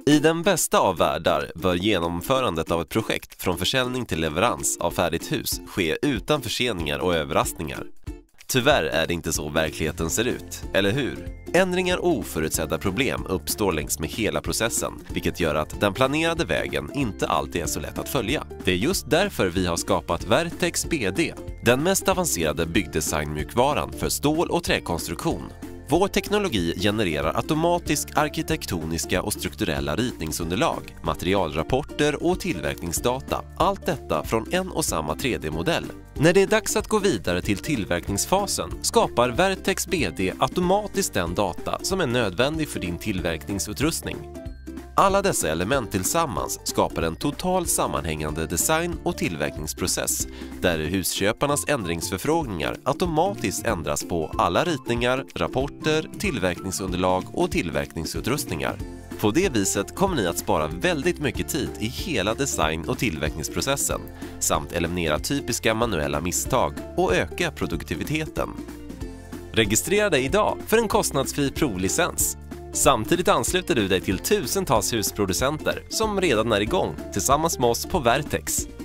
I den bästa av världar bör genomförandet av ett projekt från försäljning till leverans av färdigt hus ske utan förseningar och överraskningar. Tyvärr är det inte så verkligheten ser ut, eller hur? Ändringar och oförutsedda problem uppstår längs med hela processen, vilket gör att den planerade vägen inte alltid är så lätt att följa. Det är just därför vi har skapat Vertex BD, den mest avancerade byggdesignmjukvaran för stål- och träkonstruktion. Vår teknologi genererar automatisk arkitektoniska och strukturella ritningsunderlag, materialrapporter och tillverkningsdata. Allt detta från en och samma 3D-modell. När det är dags att gå vidare till tillverkningsfasen skapar Vertex BD automatiskt den data som är nödvändig för din tillverkningsutrustning. Alla dessa element tillsammans skapar en total sammanhängande design- och tillverkningsprocess där husköparnas ändringsförfrågningar automatiskt ändras på alla ritningar, rapporter, tillverkningsunderlag och tillverkningsutrustningar. På det viset kommer ni att spara väldigt mycket tid i hela design- och tillverkningsprocessen samt eliminera typiska manuella misstag och öka produktiviteten. Registrera dig idag för en kostnadsfri provlicens. Samtidigt ansluter du dig till tusentals husproducenter som redan är igång tillsammans med oss på Vertex.